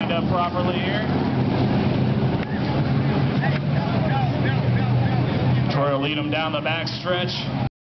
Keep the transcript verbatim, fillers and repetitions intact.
lined up properly here. Troy will lead them down the back stretch.